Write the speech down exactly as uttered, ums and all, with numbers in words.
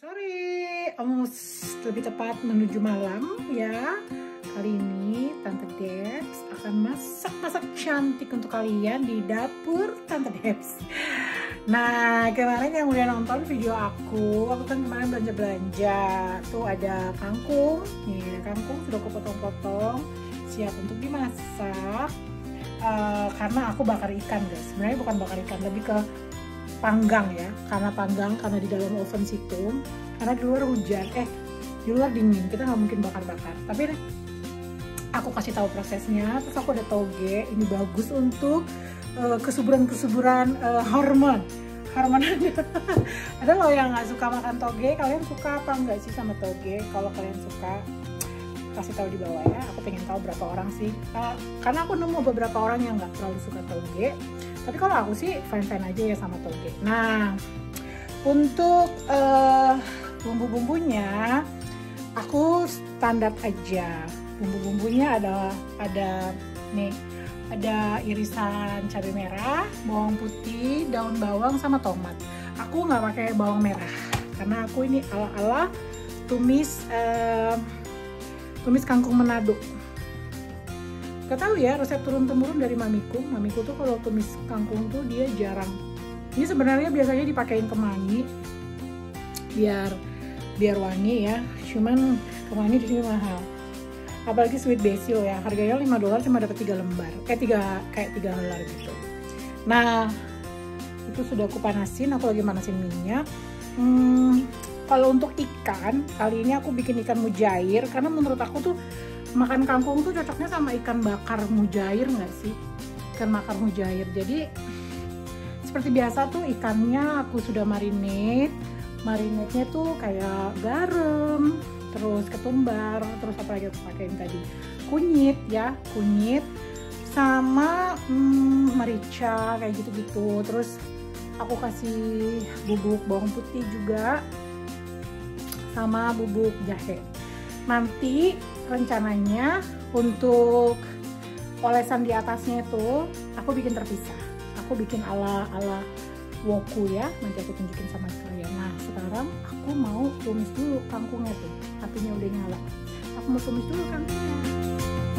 Sore, almost lebih tepat menuju malam ya. Kali ini Tante Debs akan masak-masak cantik untuk kalian di dapur Tante Debs. Nah, kemarin yang udah nonton video aku, aku kan kemarin belanja-belanja. Tuh ada kangkung, nih kangkung sudah aku potong-potong, siap untuk dimasak. Uh, karena aku bakar ikan guys, sebenarnya bukan bakar ikan, lebih ke panggang ya, karena panggang karena di dalam oven situ, karena di luar hujan, eh di luar dingin, kita nggak mungkin bakar-bakar. Tapi aku kasih tahu prosesnya, terus aku ada toge, ini bagus untuk uh, kesuburan-kesuburan uh, hormon, hormon ada. Ada loh yang nggak suka makan toge, kalian suka apa nggak sih sama toge? Kalau kalian suka, kasih tahu di bawah ya. Aku pengen tahu berapa orang sih, uh, karena aku nemu beberapa orang yang nggak terlalu suka toge. Tapi kalau aku sih fine-fine aja ya sama toge. Nah, untuk uh, bumbu-bumbunya aku standar aja. Bumbu-bumbunya ada ada nih, ada irisan cabai merah, bawang putih, daun bawang sama tomat. Aku nggak pakai bawang merah karena aku ini ala-ala tumis uh, tumis kangkung Manado. Gak tahu ya, resep turun-temurun dari mamiku. Mamiku tuh kalau tumis kangkung tuh dia jarang. Ini sebenarnya biasanya dipakein kemangi biar biar wangi ya. Cuman kemangi di sini mahal. Apalagi sweet basil ya, harganya lima dolar cuma dapat tiga lembar. Eh tiga kayak tiga dolar gitu. Nah, itu sudah aku panasin, aku lagi panasin minyak. Hmm, kalau untuk ikan, kali ini aku bikin ikan mujair karena menurut aku tuh makan kangkung tuh cocoknya sama ikan bakar mujair nggak sih? Ikan bakar mujair. Jadi seperti biasa tuh ikannya aku sudah marinate. Marinate-nya tuh kayak garam, terus ketumbar, terus apa lagi aku pakein tadi? Kunyit ya, kunyit sama hmm, merica kayak gitu-gitu. Terus aku kasih bubuk bawang putih juga sama bubuk jahe. Nanti rencananya untuk olesan di atasnya itu aku bikin terpisah. Aku bikin ala ala woku ya. Nanti aku tunjukin sama kalian. Nah sekarang aku mau tumis dulu kangkungnya tuh. Apinya udah nyala. Aku mau tumis dulu kangkungnya.